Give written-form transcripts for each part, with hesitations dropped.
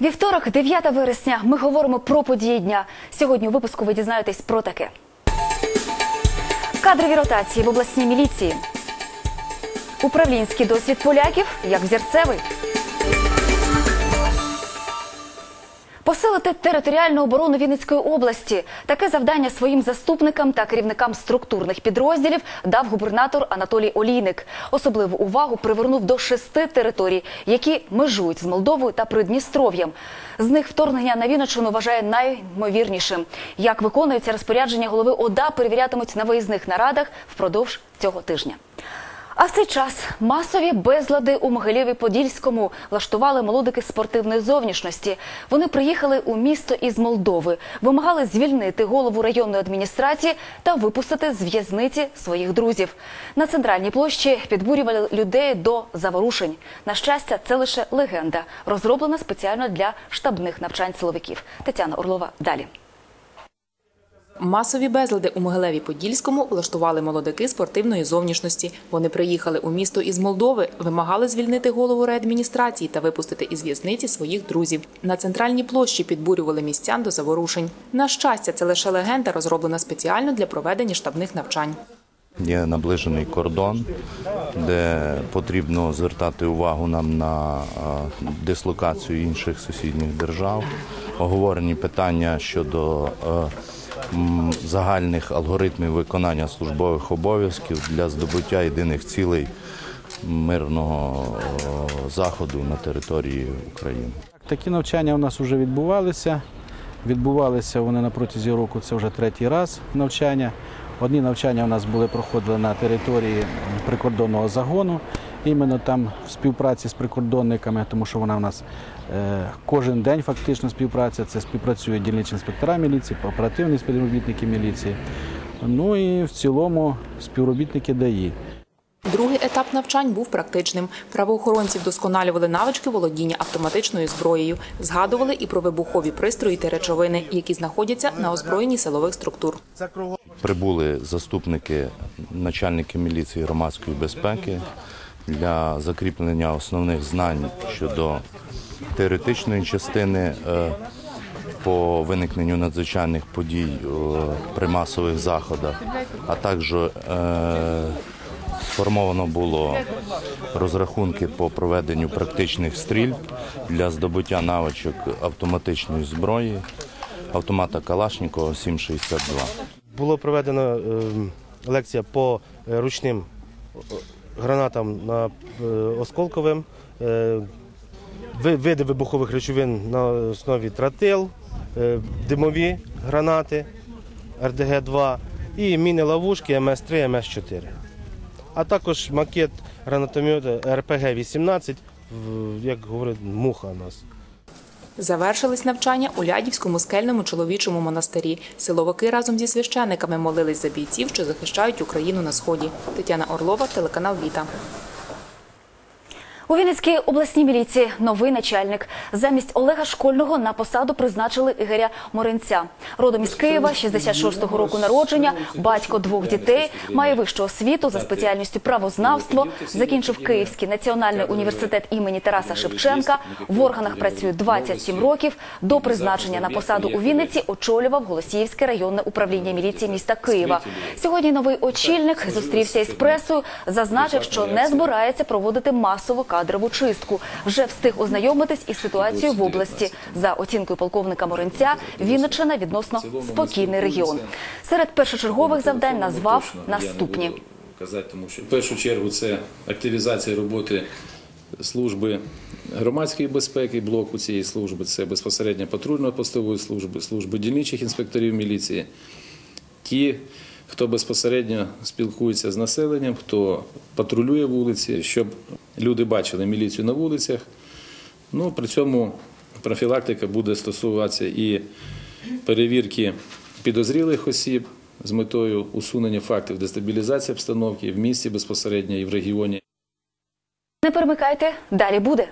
Вівторок, 9 вересня. Ми говоримо про події дня. Сьогодні у випуску ви дізнаєтесь про таке. Кадрові ротації в обласній міліції. Управлінський досвід поляків як взірцевий. Посилити територіальну оборону Вінницької області. Таке завдання своїм заступникам та керівникам структурних підрозділів дав губернатор Анатолій Олійник. Особливу увагу привернув до 6 територій, які межують з Молдовою та Придністров'ям. З них вторгнення на Вінниччину вважає найімовірнішим. Як виконуються розпорядження голови ОДА, перевірятимуть на виїзних нарадах впродовж цього тижня. А в цей час масові безлади у Могилєві-Подільському влаштували молодики спортивної зовнішності. Вони приїхали у місто із Молдови, вимагали звільнити голову районної адміністрації та випустити з в'язниці своїх друзів. На центральній площі підбурювали людей до заворушень. На щастя, це лише легенда, розроблена спеціально для штабних навчань силовиків. Тетяна Орлова далі. Масові безлади у Могилєві-Подільському влаштували молодики спортивної зовнішності. Вони приїхали у місто із Молдови, вимагали звільнити голову райадміністрації та випустити із в'язниці своїх друзів. На центральній площі підбурювали містян до заворушень. На щастя, це лише легенда, розроблена спеціально для проведення штабних навчань. Є наближений кордон, де потрібно звертати увагу нам на дислокацію інших сусідніх держав. Оговорені питання щодо загальних алгоритмів виконання службових обов'язків для здобуття єдиних цілей мирного заходу на території України. Такі навчання у нас вже відбувалися. Відбувалися вони на протязі року, це вже 3-й раз навчання. Одні навчання у нас проходили на території прикордонного загону. Іменно там в співпраці з прикордонниками, тому що вона у нас кожен день фактично співпраця. Це співпрацюють дільничні інспектора міліції, оперативні співробітники міліції. Ну і в цілому співробітники ДАІ. Другий етап навчань був практичним. Правоохоронці вдосконалювали навички володіння автоматичною зброєю, згадували і про вибухові пристрої та речовини, які знаходяться на озброєнні силових структур. Прибули заступники начальники міліції громадської безпеки для закріплення основних знань щодо теоретичної частини по виникненню надзвичайних подій при масових заходах, а також сформовано було розрахунки по проведенню практичних стрільб для здобуття навичок автоматичної зброї, автомата Калашнікова 7,62. Було проведено лекція по ручним гранатам осколковим, види вибухових речовин на основі тротил, димові гранати РДГ-2 і міни-ловушки МС-3, МС-4. А також макет гранатомету РПГ-18, як говорить, муха у нас. Завершились навчання у Лядівському скельному чоловічому монастирі. Силовики разом зі священиками молились за бійців, що захищають Україну на Сході. Тетяна Орлова, телеканал «Віта». У Вінницькій обласній міліції новий начальник. Замість Олега Школьного на посаду призначили Ігоря Моринця. Родом із Києва, 66-го року народження, батько 2 дітей, має вищу освіту за спеціальністю правознавство, закінчив Київський національний університет імені Тараса Шевченка, в органах працює 27 років. До призначення на посаду у Вінниці очолював Голосіївське районне управління міліції міста Києва. Сьогодні новий очільник зустрівся із пресою, зазначив, що не збирається проводити масово кадрову чистку. Вже встиг ознайомитись із ситуацією в області. За оцінкою полковника Моринця, Вінниччина відносно спокійний регіон. Серед першочергових завдань назвав наступні. В першу чергу це активізація роботи служби громадської безпеки, блоку цієї служби, це безпосередньо патрульно-постової служби, служби дільничих інспекторів міліції. Ті, хто безпосередньо спілкується з населенням, хто патрулює вулиці, щоб люди бачили міліцію на вулицях. Ну, при цьому профілактика буде стосуватися і перевірки підозрілих осіб з метою усунення фактів дестабілізації обстановки в місті безпосередньо і в регіоні. Не перемикайте, далі буде.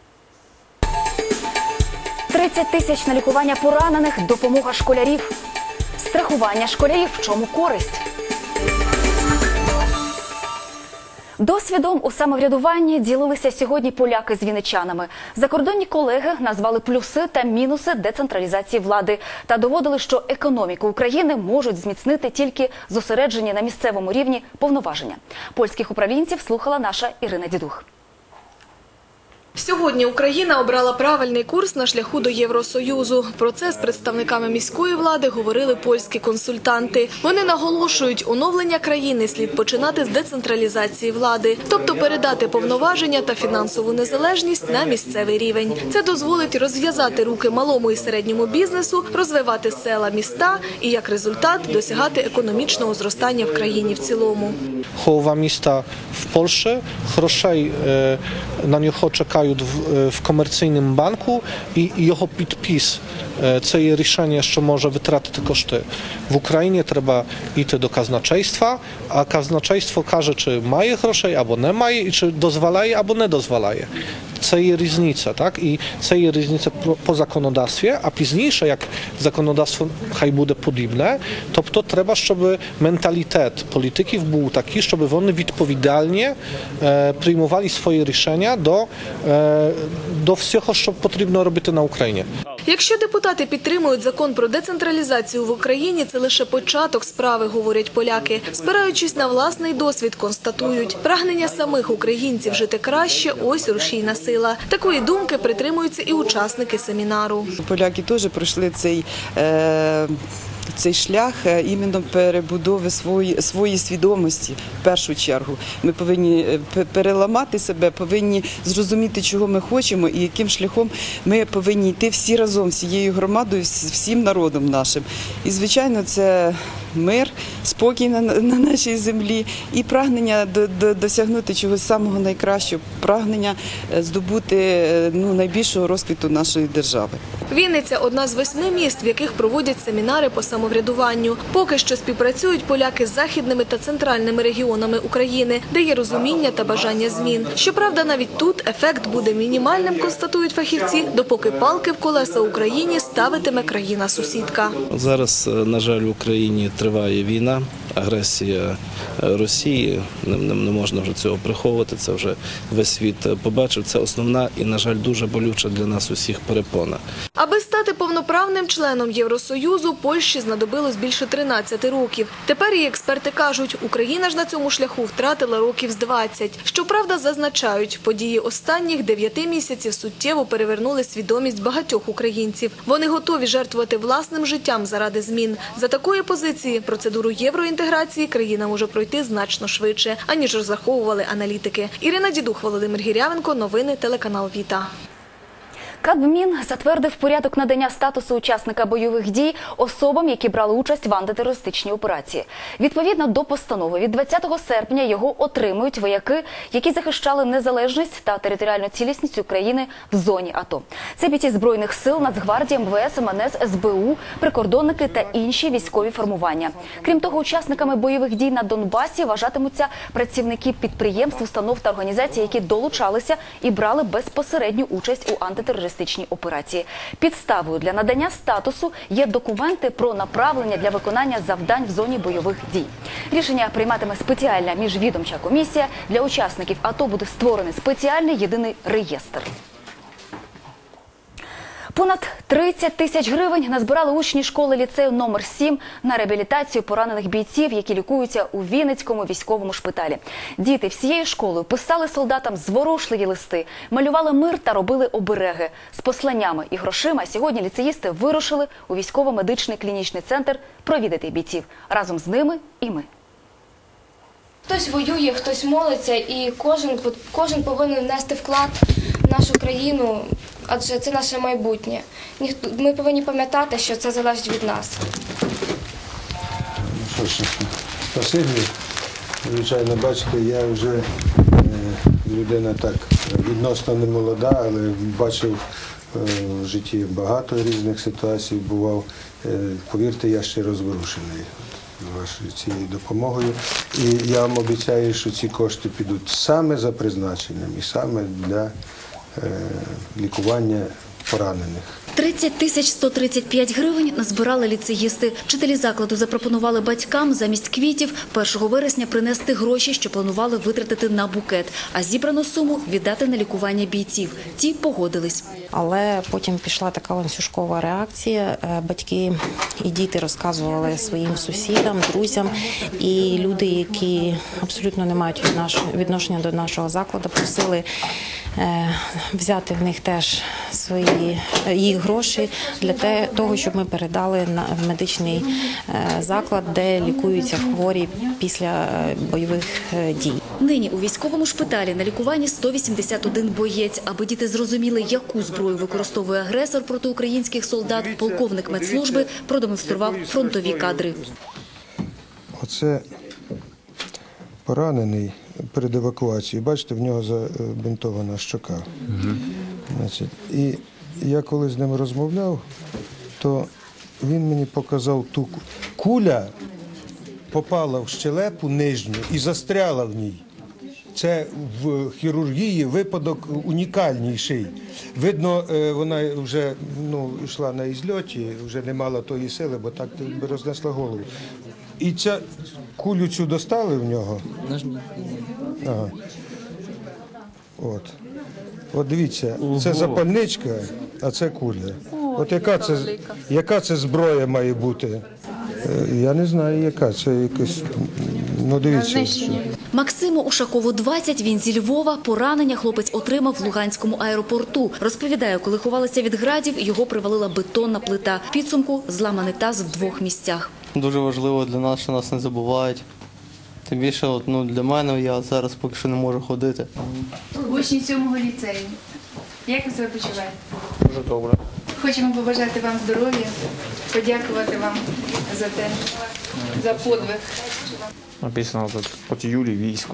30 тисяч на лікування поранених, допомога школярів. Страхування школярів, в чому користь? Досвідом у самоврядуванні ділилися сьогодні поляки з вінничанами. Закордонні колеги назвали плюси та мінуси децентралізації влади та доводили, що економіку України можуть зміцнити тільки зосереджені на місцевому рівні повноваження. Польських управлінців слухала наша Ірина Дідух. Сьогодні Україна обрала правильний курс на шляху до Євросоюзу. Про це з представниками міської влади говорили польські консультанти. Вони наголошують, оновлення країни слід починати з децентралізації влади, тобто передати повноваження та фінансову незалежність на місцевий рівень. Це дозволить розв'язати руки малому і середньому бізнесу, розвивати села, міста і, як результат, досягати економічного зростання в країні в цілому. Połowa miasta w Polsce, грошей на нього чекають в комерційному банку і його підпис. Це є рішення, що може витратити кошти. В Україні треба йти до казначейства, а казначейство каже, чи має грошей або не має, і чи дозволяє або не дозволяє. Це є різниця, так? І це є різниця по законодавстві, а пізніше, як законодавство хай буде подібне, тобто треба, щоб менталітет політиків був такий, щоб вони відповідальні приймували свої рішення до всього, що потрібно робити на Україні. Якщо депутати підтримують закон про децентралізацію в Україні, це лише початок справи, говорять поляки. Спираючись на власний досвід, констатують, прагнення самих українців жити краще – ось рушійна сила. Такої думки притримуються і учасники семінару. Поляки теж пройшли цей шлях іменно перебудови своєї свідомості в першу чергу. Ми повинні переламати себе, повинні зрозуміти, чого ми хочемо і яким шляхом ми повинні йти всі разом, всією громадою, всім народом нашим. І, звичайно, це мир, спокій на нашій землі і прагнення досягнути чогось самого найкращого, прагнення здобути найбільшого розквіту нашої держави. Вінниця – одна з 8 міст, в яких проводять семінари по самоврядуванню. Поки що співпрацюють поляки з західними та центральними регіонами України, де є розуміння та бажання змін. Щоправда, навіть тут ефект буде мінімальним, констатують фахівці, допоки палки в колеса Україні ставитиме країна-сусідка. Зараз, на жаль, в Україні триває війна, агресія Росії, не можна вже цього приховувати, це вже весь світ побачив. Це основна і, на жаль, дуже болюча для нас усіх перепона. Аби стати повноправним членом Євросоюзу, Польщі знадобилось більше 13 років. Тепер її експерти кажуть, Україна ж на цьому шляху втратила років з 20. Щоправда, зазначають, події останніх 9 місяців суттєво перевернули свідомість багатьох українців. Вони готові жертвувати власним життям заради змін. За такої позиції процедуру євроінтеграції країна може пройти значно швидше, аніж розраховували аналітики. Ірина Дідух, Володимир Гірявенко, новини, телеканал «Віта». Кабмін затвердив порядок надання статусу учасника бойових дій особам, які брали участь в антитерористичній операції. Відповідно до постанови, від 20 серпня його отримують вояки, які захищали незалежність та територіальну цілісність України в зоні АТО. Це бійці Збройних сил, Нацгвардії, МВС, МНС, СБУ, прикордонники та інші військові формування. Крім того, учасниками бойових дій на Донбасі вважатимуться працівники підприємств, установ та організацій, які долучалися і брали безпосередню участь у антитерористичній операції. Підставою для надання статусу є документи про направлення для виконання завдань в зоні бойових дій. Рішення прийматиме спеціальна міжвідомча комісія. Для учасників АТО буде створений спеціальний єдиний реєстр. Понад 30 тисяч гривень назбирали учні школи ліцею номер 7 на реабілітацію поранених бійців, які лікуються у Вінницькому військовому шпиталі. Діти всією школою писали солдатам зворушливі листи, малювали мир та робили обереги. З посланнями і грошима сьогодні ліцеїсти вирушили у військово-медичний клінічний центр провідати бійців. Разом з ними і ми. Хтось воює, хтось молиться, і кожен повинен внести вклад в нашу країну, адже це наше майбутнє. Ми повинні пам'ятати, що це залежить від нас. Що ж, спасибі. Звичайно, бачите, я вже людина так відносно не молода, але бачив в житті багато різних ситуацій, бував. Повірте, я ще розворушений вашою цією допомогою. І я вам обіцяю, що ці кошти підуть саме за призначенням і саме для лікування поранених. 30 135 гривень назбирали ліцеїсти. Вчителі закладу запропонували батькам замість квітів 1 вересня принести гроші, що планували витратити на букет, а зібрану суму віддати на лікування бійців. Ті погодились. Але потім пішла така ланцюжкова реакція. Батьки і діти розказували своїм сусідам, друзям. І люди, які абсолютно не мають відношення до нашого закладу, просили взяти в них теж їх гроші для того, щоб ми передали в медичний заклад, де лікуються хворі після бойових дій. Нині у військовому шпиталі на лікуванні 181 боєць. Аби діти зрозуміли, яку зброю використовує агресор проти українських солдат, полковник медслужби продемонстрував фронтові кадри. Оце поранений перед евакуацією. Бачите, в нього забинтована щока. Значить, і я коли з ним розмовляв, то він мені показав ту куля, попала в щелепу нижню і застряла в ній. Це в хірургії випадок унікальніший. Видно, вона вже йшла на ізльоті, вже не мала тої сили, бо так би рознесла голову. І ця кулю цю достали в нього. Ага. От дивіться, це запальничка, а це куля. От яка це зброя має бути? Я не знаю, яка. Це якась, дивіться. Максиму Ушакову 20, він зі Львова. Поранення хлопець отримав в Луганському аеропорту. Розповідає, коли ховалися від градів, його привалила бетонна плита. В підсумку зламаний таз в 2 місцях. Дуже важливо для нас, що нас не забувають. Тим більше для мене, я зараз поки що не можу ходити. Учні 7-го ліцею. Як ви себе почуваєте? Дуже добре. Хочемо побажати вам здоров'я, подякувати вам за подвиг. Написано тут «От Юлі військо».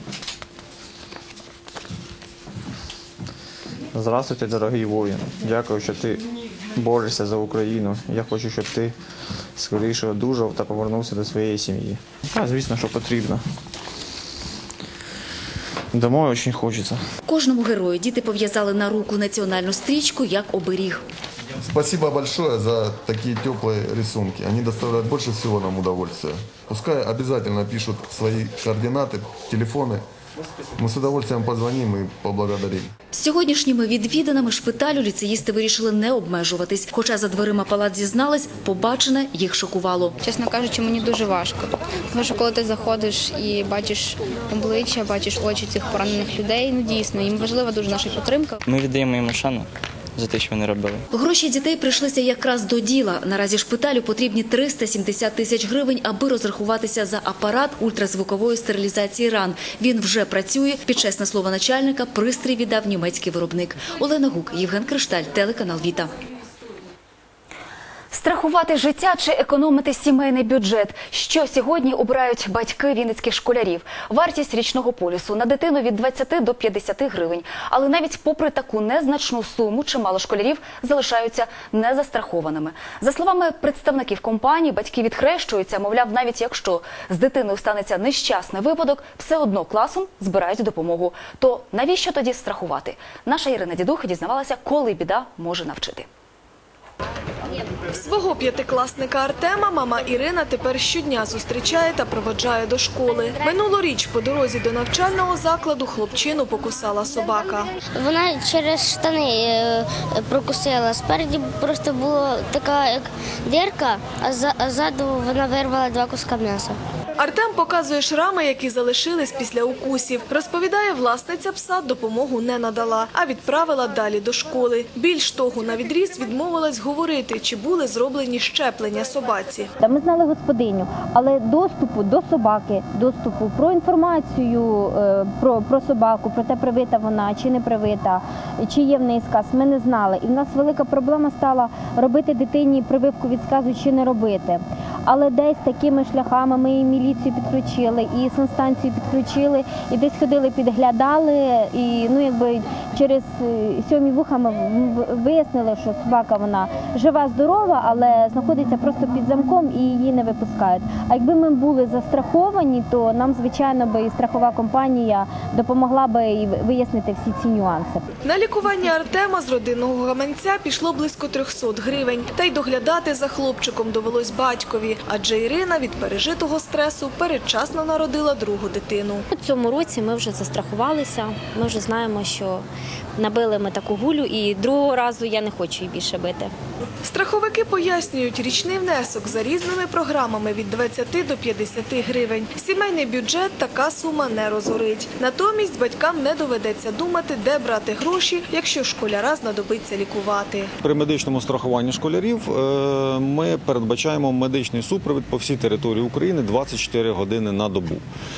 Здравствуйте, дорогий воїн. Дякую, що ти борешся за Україну. Я хочу, щоб ти скоріше одужав та повернувся до своєї сім'ї. Звісно, що потрібно. Домой дуже хочеться. Кожному герою діти пов'язали на руку національну стрічку як оберіг. Спасибо большое за такие теплые рисунки. Они доставляют больше всего нам удовольствия. Пускай обязательно пишут свои координаты, телефоны. Мы с удовольствием позвоним и поблагодарим. Сьогоднішніми відвіданими шпиталю ліцеїсти вирішили не обмежуватись. Хоча за дверима палат зізнались, побачене їх шокувало. Чесно кажучи, мені дуже важко. Тому що коли ти заходиш і бачиш обличчя, бачиш очі цих поранених людей, дійсно, їм важлива дуже наша підтримка. Ми віддаємо їм шану за те, що вони робили. Гроші дітей прийшлися якраз до діла. Наразі шпиталю потрібні 370 тисяч гривень, аби розрахуватися за апарат ультразвукової стерилізації ран. Він вже працює. Під чесне слово начальника пристрій віддав німецький виробник. Олена Гук, Євген Кришталь, телеканал «Віта». Страхувати життя чи економити сімейний бюджет? Що сьогодні обирають батьки вінницьких школярів? Вартість річного полісу на дитину від 20 до 50 гривень. Але навіть попри таку незначну суму, чимало школярів залишаються незастрахованими. За словами представників компанії, батьки відхрещуються, мовляв, навіть якщо з дитиною станеться нещасний випадок, все одно класом збирають допомогу. То навіщо тоді страхувати? Наша Ірина Дідух дізнавалася, коли біда може навчити. Свого 5-класника Артема мама Ірина тепер щодня зустрічає та проводжає до школи. Минулоріч по дорозі до навчального закладу хлопчину покусала собака. Вона через штани прокусила. Спереді просто була така як дірка, а ззаду вона вирвала 2 куска м'яса. Артем показує шрами, які залишились після укусів. Розповідає, власниця пса допомогу не надала, а відправила далі до школи. Більш того, навідріз відмовилась говорити, чи були зроблені щеплення собаці. Ми знали господиню, але доступу до собаки, доступу про інформацію про собаку, про те, привита вона чи не привита, чи є в неї сказ, ми не знали. І в нас велика проблема стала робити дитині прививку від сказу чи не робити. Але десь такими шляхами ми і міліцію підключили, і санстанцію підключили, і десь ходили, підглядали, і через 7 вуха ми вияснили, що собака вона жива, жива, здорова, але знаходиться просто під замком і її не випускають. А якби ми були застраховані, то нам, звичайно, би і страхова компанія допомогла би і вияснити всі ці нюанси. На лікування Артема з родинного гаманця пішло близько 300 гривень. Та й доглядати за хлопчиком довелось батькові, адже Ірина від пережитого стресу передчасно народила другу дитину. У цьому році ми вже застрахувалися, ми вже знаємо, що набили ми таку гулю і другого разу я не хочу її більше бити. Страховики пояснюють, річний внесок за різними програмами від 20 до 50 гривень. Сімейний бюджет така сума не розорить. Натомість батькам не доведеться думати, де брати гроші, якщо школяра знадобиться лікувати. При медичному страхуванні школярів ми передбачаємо медичний супровід по всій території України 24 години на добу.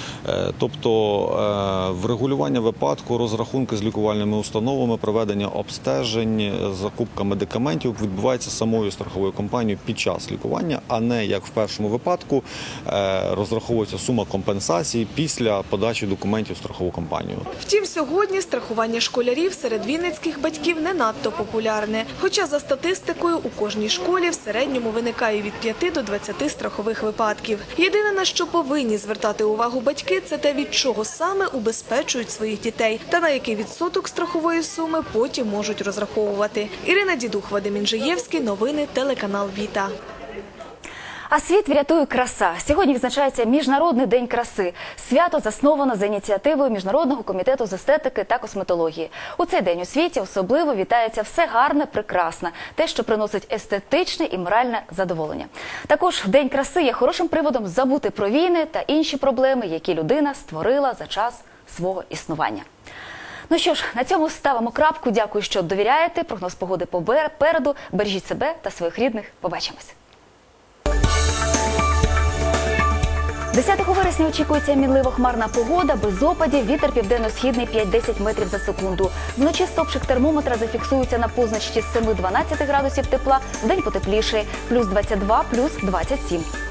Тобто врегулювання випадку, розрахунки з лікувальними установами, проведення обстежень, закупка медикаментів відбувається самою страховою компанією під час лікування, а не, як в першому випадку, розраховується сума компенсації після подачі документів в страхову компанію. Втім, сьогодні страхування школярів серед вінницьких батьків не надто популярне. Хоча за статистикою у кожній школі в середньому виникає від 5 до 20 страхових випадків. Єдине, на що повинні звертати увагу батьки, це те, від чого саме убезпечують своїх дітей та на який відсоток страхової суми потім можуть розраховувати. Ірина Дідух, Вадим Інжиєвський, новини, телеканал Віта. А світ врятує краса. Сьогодні відзначається Міжнародний день краси. Свято засновано за ініціативою Міжнародного комітету з естетики та косметології. У цей день у світі особливо вітається все гарне, прекрасне, те, що приносить естетичне і моральне задоволення. Також День краси є хорошим приводом забути про війни та інші проблеми, які людина створила за час свого існування. Ну що ж, на цьому ставимо крапку. Дякую, що довіряєте. Прогноз погоди попереду. Бережіть себе та своїх рідних. Побачимось. 10 вересня очікується мінливо хмарна погода, без опадів, вітер південно-східний 5-10 метрів за секунду. Вночі стопчик термометра зафіксується на позначці з 7-12 градусів тепла, вдень потеплішає, плюс 22, плюс 27.